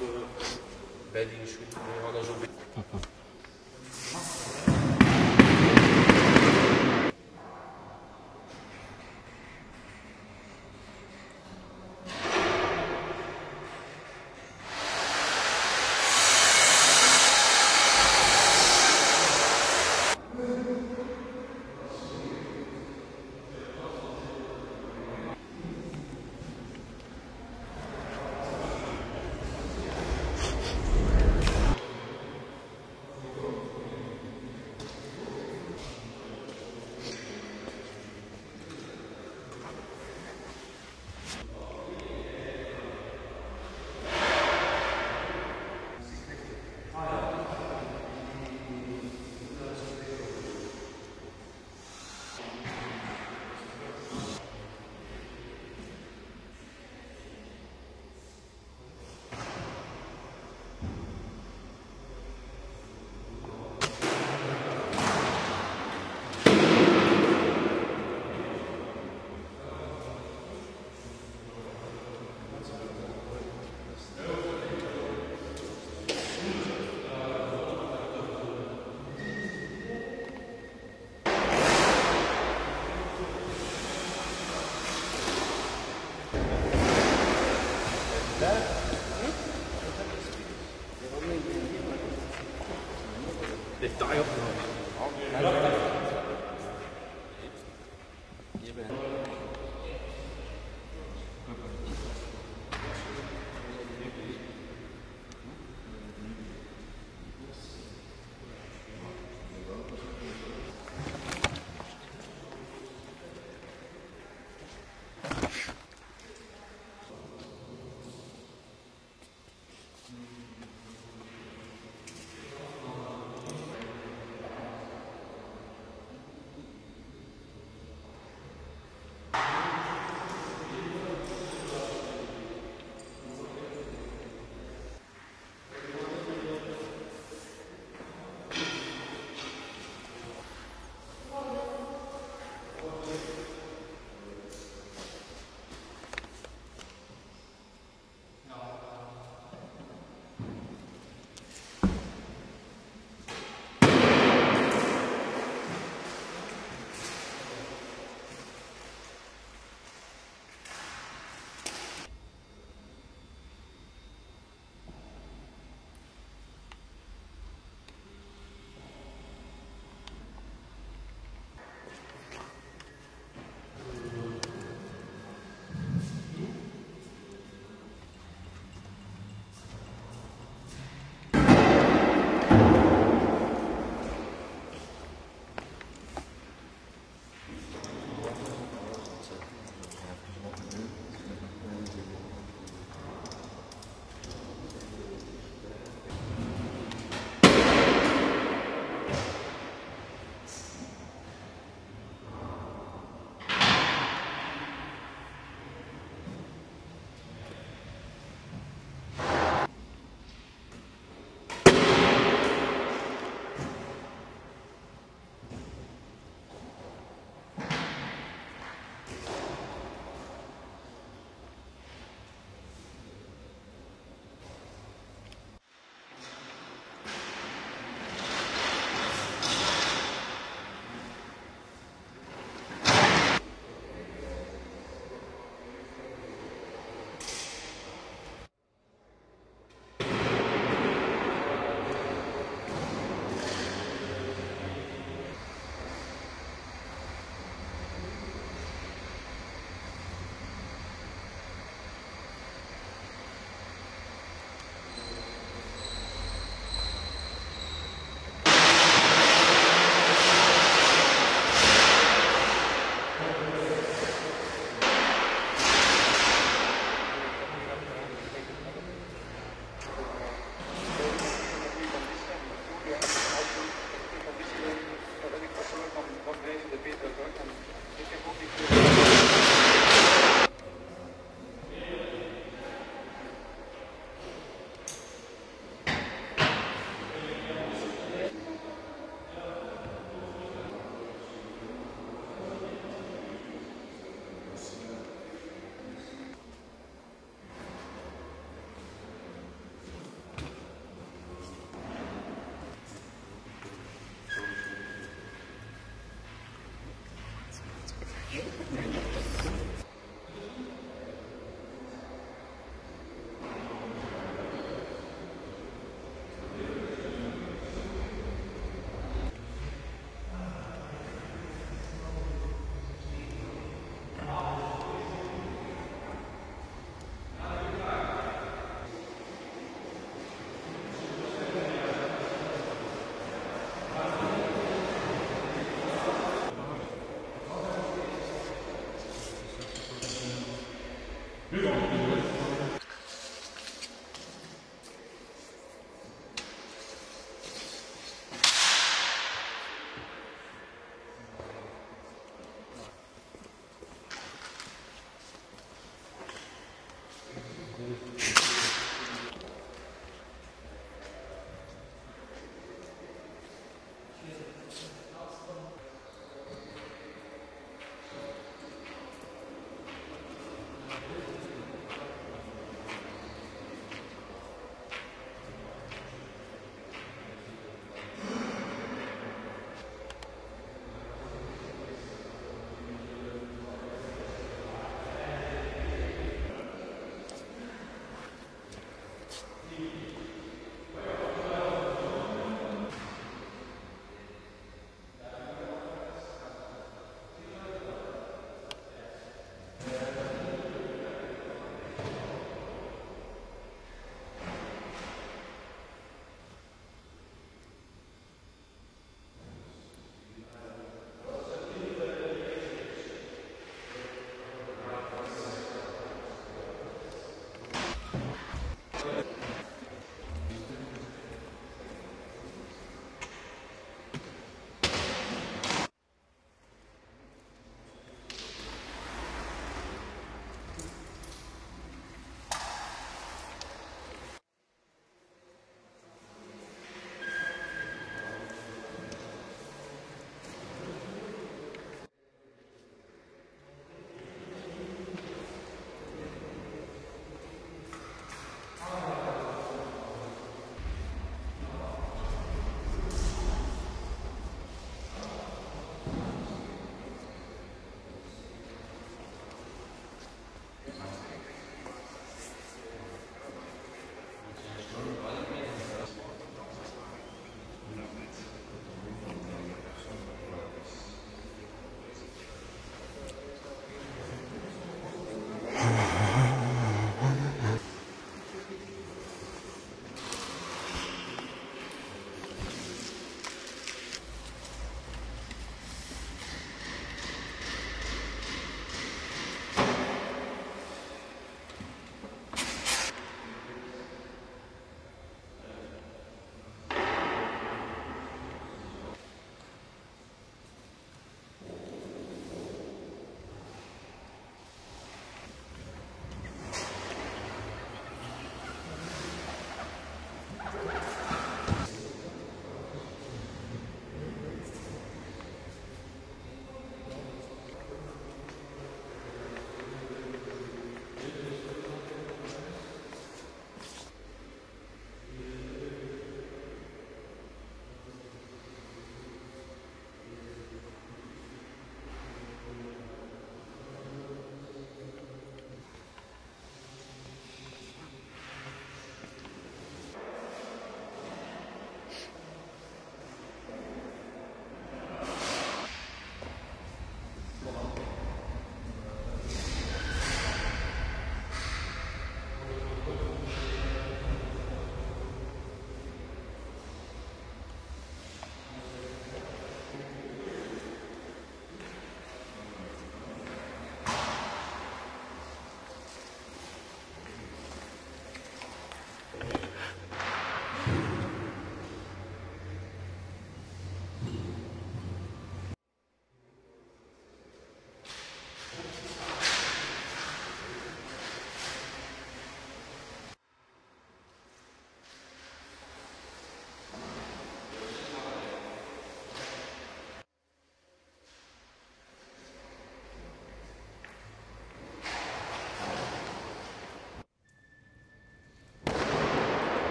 بادين شويه على جنب.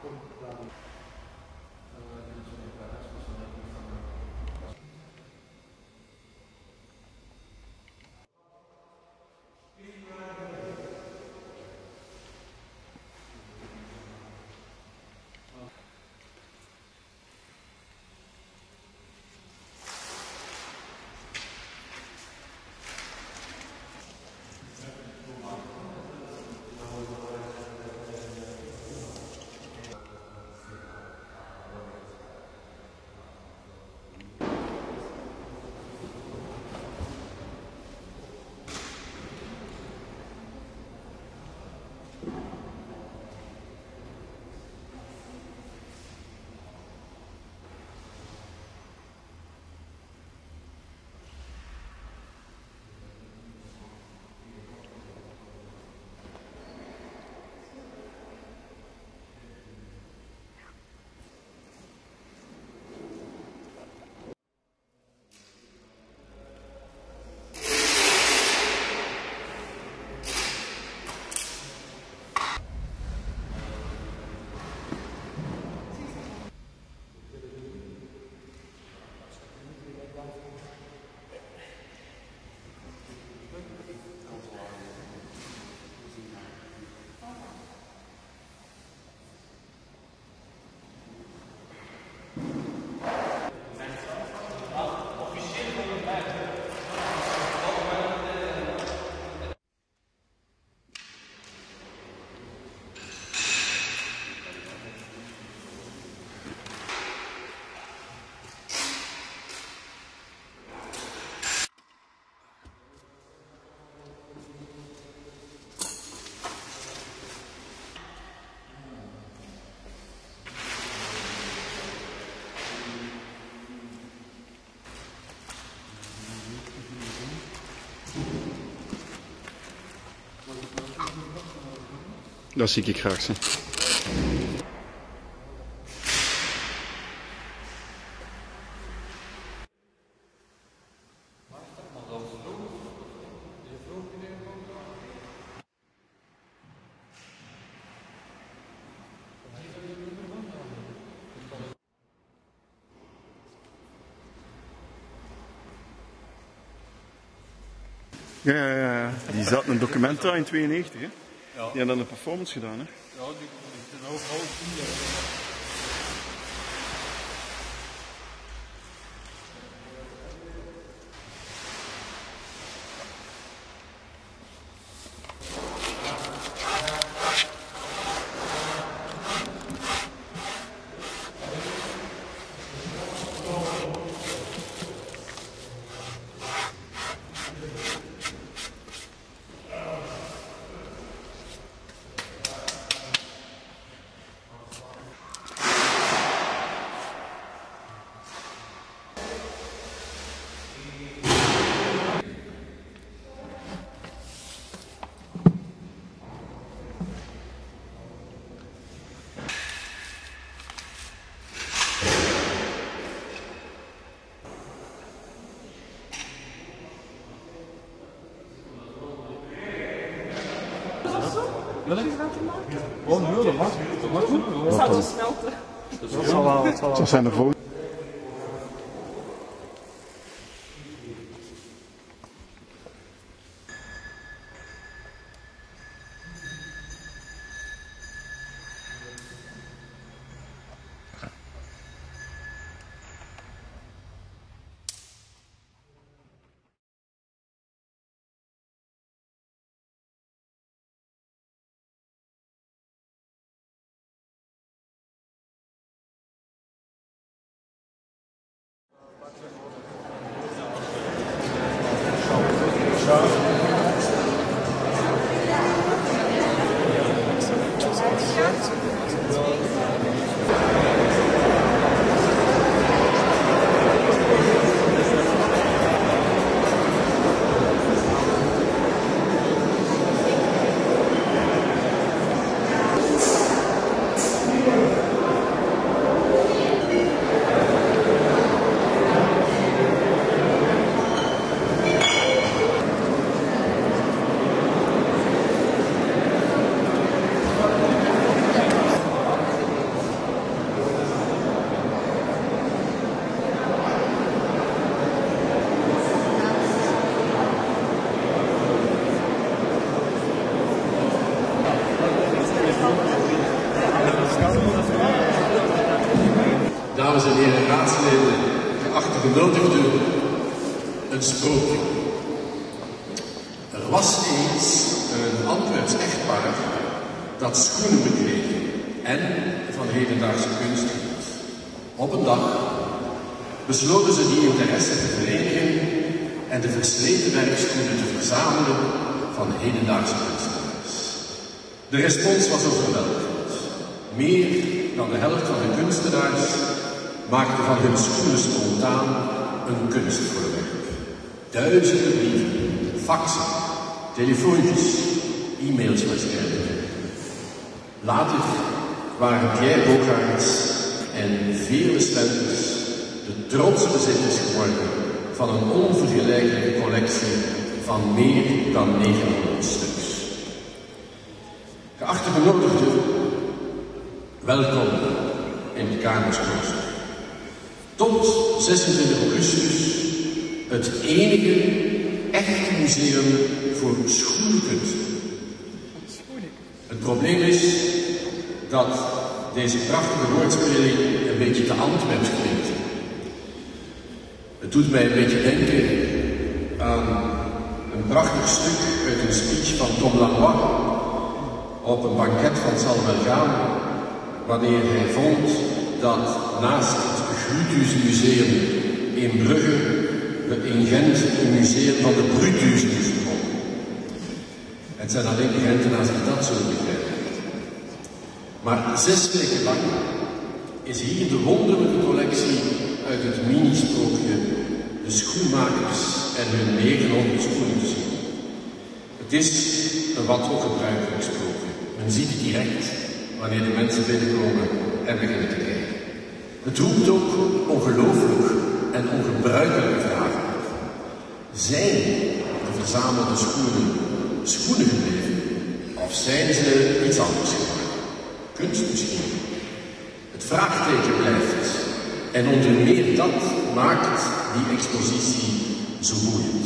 Dat zie ik graag, zie. Ja. Die zat in een Documenta in 92, hè? Ja. Die had dan een performance gedaan, hè? Ja, die zijn overal zien. Oh nee, dat mag. Dat zou zo smelten. Dat zal wel. Dat zijn de volgende. dames en heren raadsleden, geachte genodigden, een sprookje. Er was eens een Antwerps echtpaar dat schoenen bekleed en van hedendaagse kunst hield. Op een dag besloten ze die interesse te verenigen en de versleten werkschoenen te verzamelen van hedendaagse kunstenaars. De respons was overweldigend. Meer dan de helft van de kunstenaars maakte van hun schoenen spontaan een kunstvoorwerp. Duizenden brieven, faxen, telefoontjes, e-mails waarschijnlijk. Later waren Pierre Bogaerts en vele Slenters de trotse bezitters geworden van een onvergelijkelijke collectie van meer dan 900 stuks. Geachte genodigden, welkom in het Kamersklooster. Tot 26 augustus het enige echte museum voor schoenkunst. Het probleem is dat deze prachtige woordspeling een beetje te Antwerps klinkt. Het doet mij een beetje denken aan een prachtig stuk uit een speech van Tom Lanois op een banket van Salmergaan, wanneer hij vond dat naast het Gruthusmuseum in Brugge we in Gent een museum van de Brutus moesten komen. Het zijn alleen de Gentenaars die dat zullen begrijpen. Maar 6 weken lang is hier de wonderlijke collectie uit het minisprookje De Schoenmakers en hun 900 schoenen te zien. Het is een wat ongebruikelijk sprookje. Men ziet het direct wanneer de mensen binnenkomen en beginnen te kijken. Het roept ook ongelooflijk en ongebruikelijke vragen. Zijn de verzamelde schoenen schoenen gebleven? Of zijn ze iets anders geworden? Kunst misschien. Het vraagteken blijft. En onder meer dat maakt die expositie zo boeiend.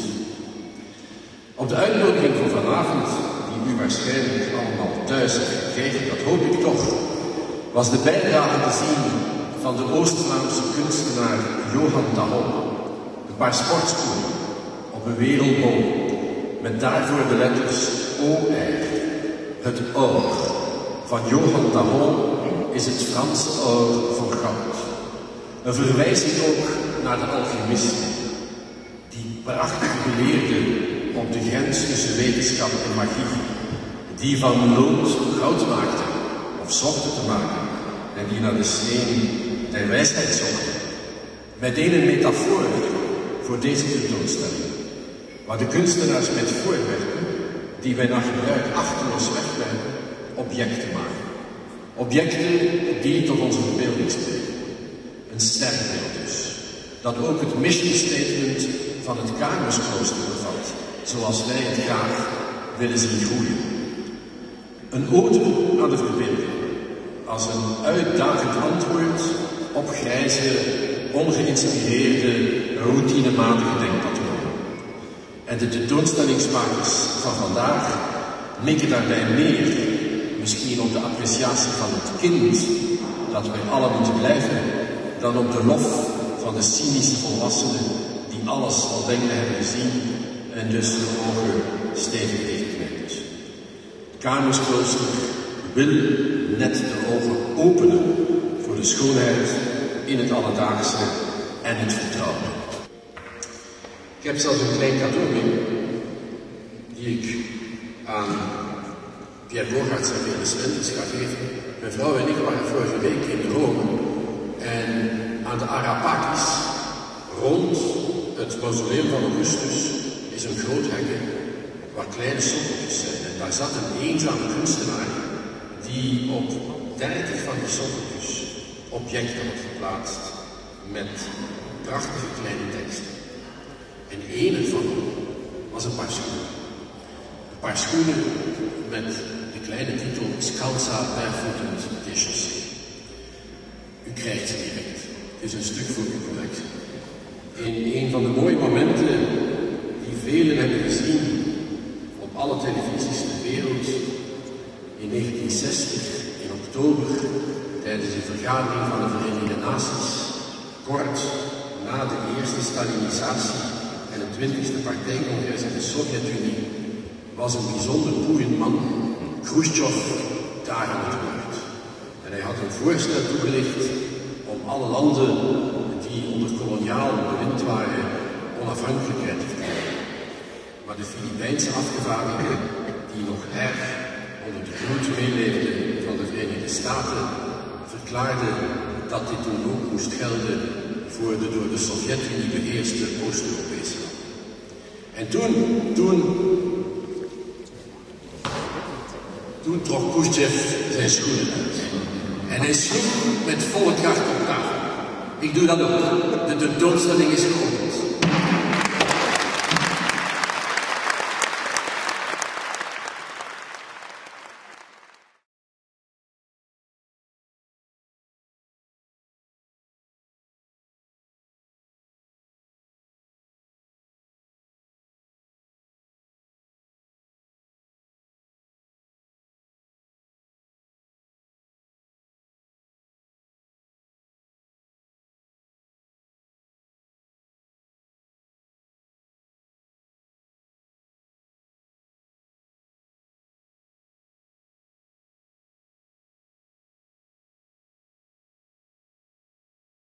Op de uitnodiging van vanavond, die u waarschijnlijk allemaal thuis hebt gekregen, dat hoop ik toch, was de bijdrage te zien van de Oost-Vlaamse kunstenaar Johan Tahon. Een paar sportschoenen op een wereldbol met daarvoor de letters OR. Het or van Johan Tahon is het Franse or voor goud. Een verwijzing ook naar de alchemisten, die prachtige geleerden op de grens tussen wetenschap en magie, die van lood goud maakten of zochten te maken en die naar de steen der wijsheid zochten. Meteen een metafoor voor deze tentoonstelling, waar de kunstenaars met voorwerpen die wij naar gebruik achterloos wegwerpen, objecten maken. Objecten die tot onze verbeelding spreken. Een sterk beeld dus, dat ook het mission statement van het Kamersklooster bevat, zoals wij het graag willen zien groeien. Een ode aan de verbeelding, als een uitdagend antwoord op grijze, ongeïnspireerde, routinematige denkpatronen. En de tentoonstellingsmakers van vandaag mikken daarbij meer, misschien op de appreciatie van het kind, dat wij allen moeten blijven, dan op de lof van de cynische volwassenen die alles al denken hebben gezien en dus de ogen stevig dichtknijpt. Het Kamersklooster wil net de ogen openen voor de schoonheid in het alledaagse en het vertrouwen. Ik heb zelfs een klein cadeau mee, die ik aan Pierre Bogaerts en vele Slenters ga geven. Mijn vrouw en ik waren vorige week in Rome en aan de Arapakis, rond het mausoleum van Augustus, is een groot hekken waar kleine sokkeltjes zijn. En daar zat een eenzame kunstenaar die op 30 van die sokkeltjes objecten had geplaatst met prachtige kleine teksten. En één ervan was een paar schoenen. Een paar schoenen met de kleine titel Scalza Barefooted Déchaussé. U krijgt ze direct. Het is een stuk voor uw collectie. In een van de mooie momenten die velen hebben gezien op alle televisies ter wereld, in 1960, in oktober, tijdens de vergadering van de Verenigde Naties, kort na de eerste Stalinisatie en het 20e partijcongres in de Sovjet-Unie, was een bijzonder boeiend man, Khrushchev, daar aan het woord. En hij had een voorstel toegelicht om alle landen die onder koloniaal bewind waren, onafhankelijkheid te verkrijgen. Maar de Filipijnse afgevaardigden, die nog erg onder de gloed meeleefden van de Verenigde Staten, verklaarden dat dit toen ook moest gelden voor de door de Sovjet-Unie beheerste Oost-Europese landen. En toen trok Khrushchev zijn schoenen uit. En hij sloeg met volle kracht op tafel. Ik doe dat ook. De tentoonstelling is geopend.